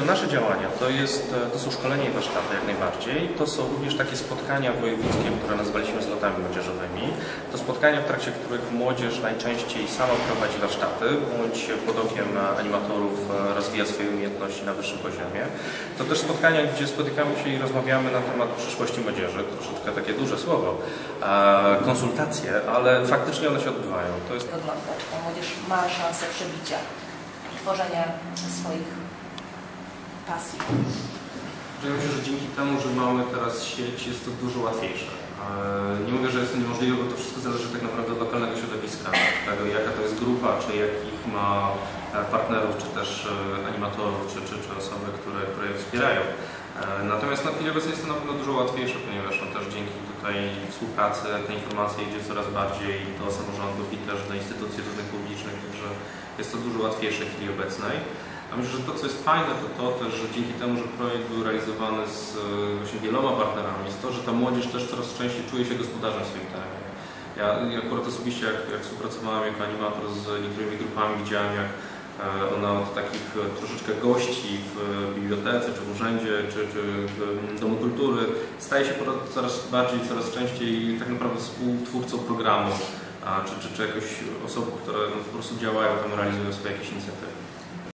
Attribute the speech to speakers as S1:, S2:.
S1: nasze działania to są szkolenia i warsztaty jak najbardziej. To są również takie spotkania wojewódzkie, które nazwaliśmy zlotami młodzieżowymi. To spotkania, w trakcie których młodzież najczęściej sama prowadzi warsztaty, bądź pod okiem animatorów rozwija swoje umiejętności na wyższym poziomie. To też spotkania, gdzie spotykamy się i rozmawiamy na temat przyszłości młodzieży. Troszeczkę takie duże słowo, konsultacje, ale faktycznie one się odbywają. To jest...
S2: Wygląda, ta młodzież ma szansę przebicia, tworzenia swoich pasji.
S1: Ja myślę, że dzięki temu, że mamy teraz sieć, jest to dużo łatwiejsze. Nie mówię, że jest to niemożliwe, bo to wszystko zależy tak naprawdę od lokalnego środowiska, tego jaka to jest grupa, czy jakich ma partnerów, czy też animatorów, czy osoby, które je wspierają. Natomiast na chwilę obecną jest to na pewno dużo łatwiejsze, ponieważ też dzięki tutaj współpracy ta informacja idzie coraz bardziej do samorządów i też do instytucji różnych publicznych, także jest to dużo łatwiejsze w chwili obecnej. A myślę, że to, co jest fajne, to też, że dzięki temu, że projekt był realizowany z właśnie wieloma partnerami, jest to, że ta młodzież też coraz częściej czuje się gospodarzem w swoim terenie. Ja akurat osobiście, jak współpracowałem jako animator z niektórymi grupami, widziałem, jak ona od takich troszeczkę gości w bibliotece, czy w urzędzie, czy w Domu Kultury staje się coraz bardziej, coraz częściej tak naprawdę współtwórcą programu, czy jakoś osobą, które po prostu działają tam, realizują swoje jakieś inicjatywy.